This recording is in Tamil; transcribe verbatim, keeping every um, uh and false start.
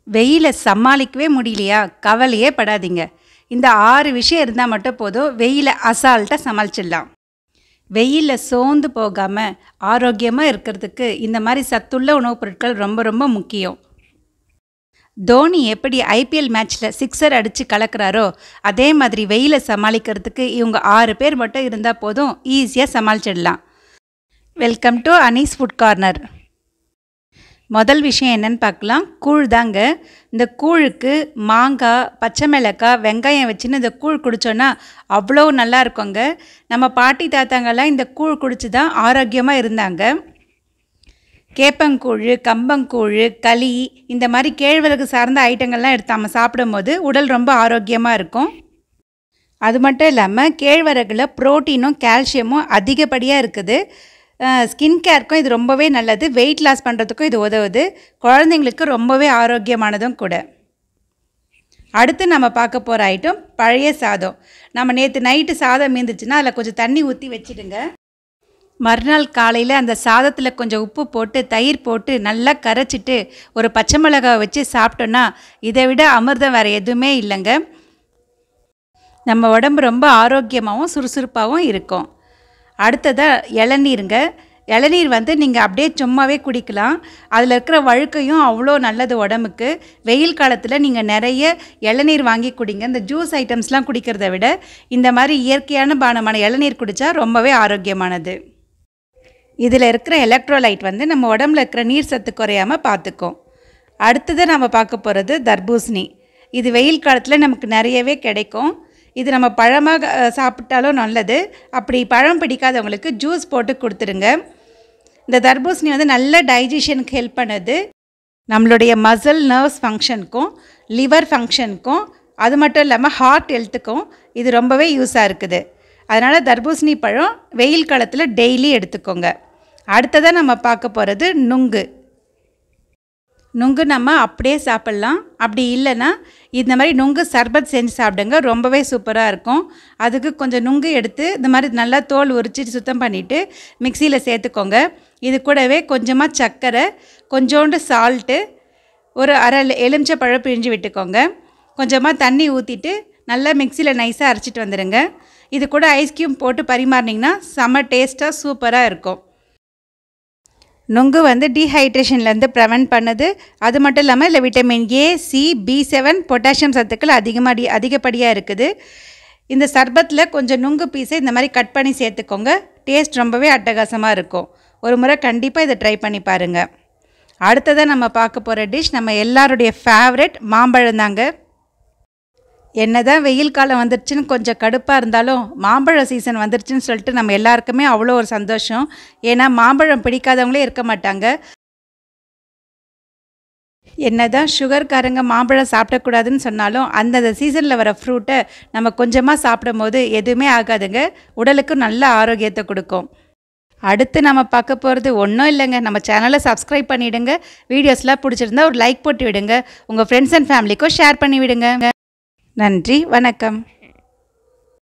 வெயில சமாளிக்கவே முடியலையா? கவலையே படாதீங்க. இந்த ஆறு விஷயம் இருந்தால் மட்டும் போதும், வெயில அசால்ட்டாக சமாளிச்சிடலாம். வெயிலில் சோர்ந்து போகாமல் ஆரோக்கியமாக இருக்கிறதுக்கு இந்த மாதிரி சத்துள்ள உணவுப் பொருட்கள் ரொம்ப ரொம்ப முக்கியம். தோனி எப்படி ஐபிஎல் மேட்ச்சில் சிக்ஸர் அடித்து கலக்கிறாரோ, அதே மாதிரி வெயிலை சமாளிக்கிறதுக்கு இவங்க ஆறு பேர் மட்டும் இருந்தால் போதும், ஈஸியாக சமாளிச்சிடலாம். Welcome to Anees food corner. முதல் விஷயம் என்னன்னு பார்க்கலாம். கூழ் தாங்க. இந்த கூழுக்கு மாங்காய், பச்சை மிளகாய், வெங்காயம் வச்சுன்னு இந்த கூழ் குடித்தோன்னா அவ்வளோ நல்லா இருக்குங்க. நம்ம பாட்டி தாத்தாங்கெல்லாம் இந்த கூழ் குடிச்சு தான் ஆரோக்கியமாக இருந்தாங்க. கேப்பங்கூழ், கம்பங்கூழ், களி, இந்த மாதிரி கேழ்வரகு சார்ந்த ஐட்டங்கள்லாம் எடுத்து நம்ம சாப்பிடும்போது உடல் ரொம்ப ஆரோக்கியமாக இருக்கும். அது மட்டும் இல்லாமல் கேழ்வரகுல புரோட்டீனும் கால்சியமும் அதிகப்படியாக இருக்குது. ஸ்கின் கேருக்கும் இது ரொம்பவே நல்லது. வெயிட் லாஸ் பண்ணுறதுக்கும் இது உதவுது. குழந்தைங்களுக்கு ரொம்பவே ஆரோக்கியமானதும் கூட. அடுத்து நம்ம பார்க்க போகிற ஐட்டம் பழைய சாதம். நம்ம நேற்று நைட்டு சாதம் மீந்துச்சுன்னா அதில் கொஞ்சம் தண்ணி ஊற்றி வச்சுடுங்க. மறுநாள் காலையில் அந்த சாதத்தில் கொஞ்சம் உப்பு போட்டு தயிர் போட்டு நல்லா கரைச்சிட்டு ஒரு பச்சை மிளகாய் வச்சு சாப்பிட்டோன்னா இதை விட அமிர்தம் வேறு எதுவுமே இல்லைங்க. நம்ம உடம்பு ரொம்ப ஆரோக்கியமாகவும் சுறுசுறுப்பாகவும் இருக்கும். அடுத்ததாக இளநீருங்க. இளநீர் வந்து நீங்கள் அப்படியே சும்மாவே குடிக்கலாம். அதில் இருக்கிற வழுக்கையும் அவ்வளோ நல்லது உடம்புக்கு. வெயில் காலத்தில் நீங்கள் நிறைய இளநீர் வாங்கி குடிங்க. இந்த ஜூஸ் ஐட்டம்ஸ்லாம் குடிக்கிறத விட இந்த மாதிரி இயற்கையான பானமான இளநீர் குடித்தா ரொம்பவே ஆரோக்கியமானது. இதில் இருக்கிற எலக்ட்ரோலைட் வந்து நம்ம உடம்புல இருக்கிற நீர் சத்து குறையாமல் பார்த்துக்கும். அடுத்தது நம்ம பார்க்க போகிறது தர்பூசணி. இது வெயில் காலத்தில் நமக்கு நிறையவே கிடைக்கும். இது நம்ம பழமாக சாப்பிட்டாலும் நல்லது. அப்படி பழம் பிடிக்காதவங்களுக்கு ஜூஸ் போட்டு கொடுத்துருங்க. இந்த தர்பூசணி வந்து நல்ல டைஜஷனுக்கு ஹெல்ப் பண்ணுது. நம்மளுடைய மசில் நர்வ்ஸ் ஃபங்க்ஷனுக்கும் லிவர் ஃபங்க்ஷனுக்கும் அது மட்டும் இல்லாமல் ஹார்ட் ஹெல்த்துக்கும் இது ரொம்பவே யூஸாக இருக்குது. அதனால் தர்பூசணி பழம் வெயில் காலத்தில் டெய்லி எடுத்துக்கோங்க. அடுத்ததாக நம்ம பார்க்க போகிறது நுங்கு. நுங்கு நம்ம அப்படியே சாப்பிட்லாம். அப்படி இல்லைன்னா இந்த மாதிரி நுங்கு சர்பத் செஞ்சு சாப்பிடுங்க. ரொம்பவே சூப்பராக இருக்கும். அதுக்கு கொஞ்சம் நுங்கு எடுத்து இந்த மாதிரி நல்லா தோல் உரிச்சிட்டு சுத்தம் பண்ணிவிட்டு மிக்சியில் சேர்த்துக்கோங்க. இது கூடவே கொஞ்சமாக சர்க்கரை, கொஞ்சோண்டு சால்ட்டு, ஒரு அரை எலுமிச்சை பழம் பிழிஞ்சு விட்டுக்கோங்க. கொஞ்சமாக தண்ணி ஊற்றிட்டு நல்லா மிக்சியில் நைஸாக அரைச்சிட்டு வந்துடுங்க. இது கூட ஐஸ் க்யூப் போட்டு பரிமாறினீங்கன்னா செம்ம டேஸ்ட்டாக சூப்பராக இருக்கும். நுங்கு வந்து டீஹைட்ரேஷன்லேருந்து ப்ரிவென்ட் பண்ணுது. அது மட்டும் இல்லாமல் இல்லை vitamin A, C, B seven, potassium சத்துக்கள் அதிகமாக அதிகப்படியாக இருக்குது. இந்த சர்பத்தில் கொஞ்சம் நுங்கு பீஸை இந்த மாதிரி கட் பண்ணி சேர்த்துக்கோங்க. டேஸ்ட் ரொம்பவே அட்டகாசமாக இருக்கும். ஒரு முறை கண்டிப்பாக இதை ட்ரை பண்ணி பாருங்கள். அடுத்ததாக நம்ம பார்க்க போகிற டிஷ் நம்ம எல்லாருடைய ஃபேவரெட் மாம்பழம் தாங்க. என்ன தான் வெயில் காலம் வந்துருச்சுன்னு கொஞ்சம் கடுப்பாக இருந்தாலும் மாம்பழ சீசன் வந்துருச்சுன்னு சொல்லிட்டு நம்ம எல்லாருக்குமே அவ்வளோ ஒரு சந்தோஷம். ஏன்னா மாம்பழம் பிடிக்காதவங்களே இருக்க மாட்டாங்க. என்ன தான் சுகர்காரங்க மாம்பழம் சாப்பிடக்கூடாதுன்னு சொன்னாலும் அந்தந்த சீசனில் வர ஃப்ரூட்டை நம்ம கொஞ்சமாக சாப்பிடும் போது எதுவுமே ஆகாதுங்க. உடலுக்கு நல்ல ஆரோக்கியத்தை கொடுக்கும். அடுத்து நம்ம பார்க்க போகிறது ஒன்றும் இல்லைங்க. நம்ம சேனலை சப்ஸ்கிரைப் பண்ணிவிடுங்க. வீடியோஸ்லாம் பிடிச்சிருந்தா ஒரு லைக் போட்டு விடுங்க. உங்கள் ஃப்ரெண்ட்ஸ் அண்ட் ஃபேமிலிக்கும் ஷேர் பண்ணி விடுங்க. நன்றி, வணக்கம்.